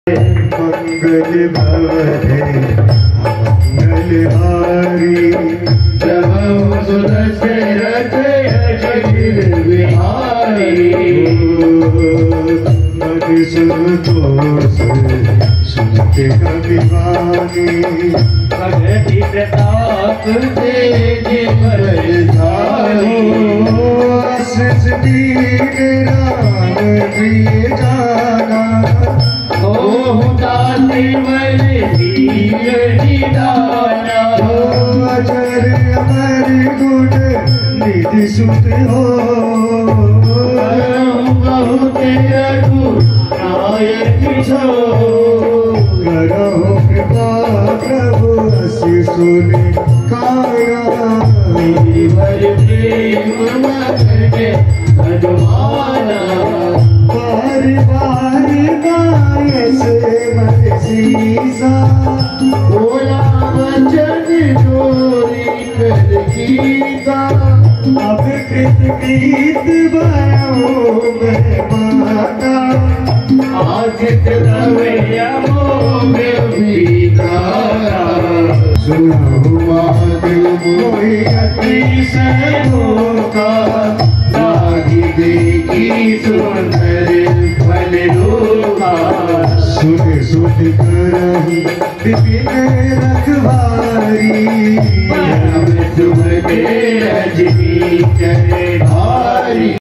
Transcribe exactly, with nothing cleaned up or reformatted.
मंगल भवने मंगलहारी प्रभु सुदशरथ अजित बिहारी मन संतोष सुनते कविवानी भगति प्रताप तेज बरसानी आशीष दीन राम प्रिय जाना दानी मर दीन निदाना अजर अमर गुण निधि सुत हो बहुत रघु नायक छो करो कृपा प्रभु असी सुन काया मर प्रेम मगन हनुमाना बार बार गाय से मन सीसा बोला वचन चोरी कर गीता अब कृत गीत भयो मैं माता आदित रवैया मोह बीतारा सुनो महादेव मोहि अति सैमोका लागी देखी सुंदर फल रूपा सुन सुन करहि विपिन रखवारी परम सुख के रजनी चरण भारी।